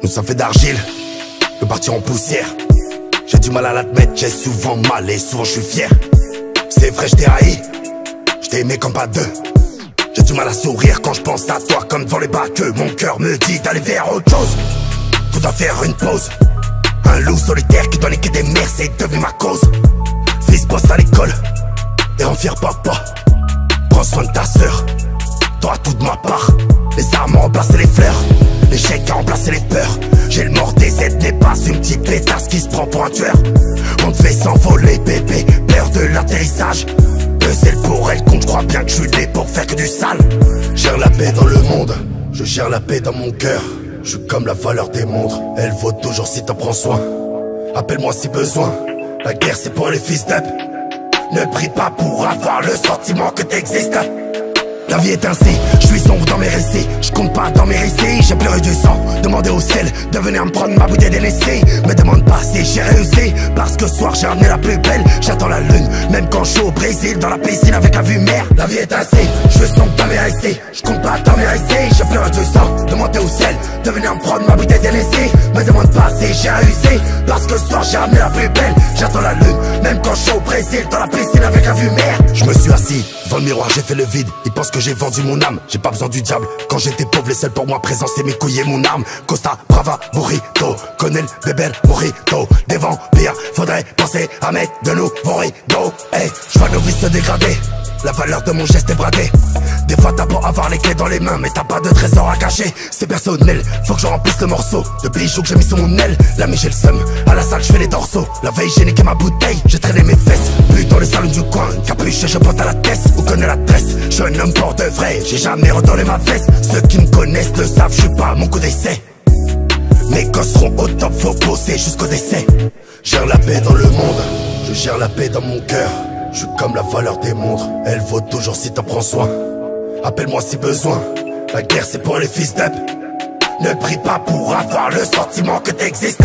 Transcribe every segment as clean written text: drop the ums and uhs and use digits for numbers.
Nous sommes faits d'argile, le partir en poussière. J'ai du mal à l'admettre, j'ai souvent mal et souvent je suis fier. C'est vrai, je t'ai haï, je t'ai aimé comme pas deux. J'ai du mal à sourire quand je pense à toi comme devant les bacs. Mon cœur me dit d'aller vers autre chose, qu'on doit faire une pause. Un loup solitaire qui doit niquer des mères, c'est devenu ma cause. Fils bosse à l'école et rends fier papa. Prends soin de ta sœur, t'auras tout de ma part. Les armes ont remplacé les fleurs, l'échec a remplacé les peurs. J'ai le mort des aides, n'est pas une petite pétasse qui se prend pour un tueur. On te fait s'envoler bébé, peur de l'atterrissage. Peser pour elle compte, je crois bien que je suis né pour faire que du sale. Gère la paix dans le monde, je gère la paix dans mon cœur. Je suis comme la valeur des montres, elle vaut toujours si t'en prends soin. Appelle-moi si besoin, la guerre c'est pour les fils d'up. Ne prie pas pour avoir le sentiment que t'existes. La vie est ainsi, je suis sombre dans mes récits. Je compte pas dans mes récits, j'ai pleuré du sang. Demandez au ciel de venir me prendre ma bouteille d'Hennessy. Me demande pas si j'ai réussi, parce que ce soir j'ai ramené la plus belle. J'attends la lune, même quand je suis au Brésil, dans la piscine avec la vue mer. La vie est ainsi, je suis sombre dans mes récits. Je compte pas dans mes récits, j'ai pleuré du sang. Demandez au ciel de venir me prendre ma bouteille d'Hennessy. Me demande pas si j'ai réussi, parce que ce soir j'ai ramené la plus belle. J'attends la lune, même quand je suis au Brésil, dans la piscine avec la vue mer. Je me suis assis, devant le miroir j'ai fait le vide. Ils pensent que j'ai vendu mon âme, j'ai pas besoin du diable. Quand j'étais pauvre, les seuls pour moi présents c'est mes couilles et mon arme. Costa, Brava, Burrito, connais le bébé Morito. Des vampires, faudrait penser à mettre de nouveaux rideaux. Hey, je vois nos vies se dégrader, la valeur de mon geste est bradée. Des fois t'as beau avoir les clés dans les mains, mais t'as pas de trésor à cacher. C'est personnel, faut que je remplisse le morceau de bijoux que j'ai mis sur mon aile. L'ami j'ai le seum, à la salle je fais les dorsaux. La veille j'ai niqué ma bouteille, j'ai traîné mes fesses. Plus dans le salon du coin, capuche et je pointe à la tête. Où connaît l'adresse, je suis un homme pour de vrai. J'ai jamais redonné ma veste, ceux qui me connaissent le savent, je suis pas mon coup d'essai. Mes gosses seront au top, faut bosser jusqu'au décès. Gère la paix dans le monde, je gère la paix dans mon cœur. Je suis comme la valeur des montres, elle vaut toujours si t'en prends soin. Appelle-moi si besoin, la guerre c'est pour les fils d'up. Ne prie pas pour avoir le sentiment que t'existes.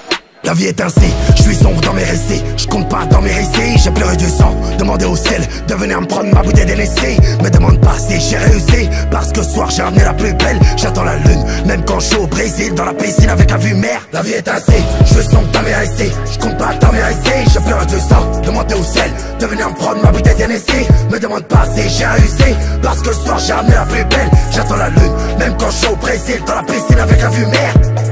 La vie est ainsi, je suis sombre dans mes récits. Je compte pas dans mes récits, j'ai pleuré du sang. Demandez au ciel de venir me prendre ma bouteille d'Hennessy. Me demande pas si j'ai réussi, parce que ce soir j'ai ramené la plus belle. J'attends la lune, même quand je suis au Brésil, dans la piscine avec la vue mer. La vie est ainsi, je suis sombre dans mes récits. Je compte pas dans mes récits, j'ai pleuré du sang. Demandez au ciel de venir me prendre ma bouteille d'Hennessy. Me demande pas si j'ai réussi, parce que ce soir j'ai ramené la plus belle. J'attends la lune, même quand je suis au Brésil, dans la piscine avec la vue mer.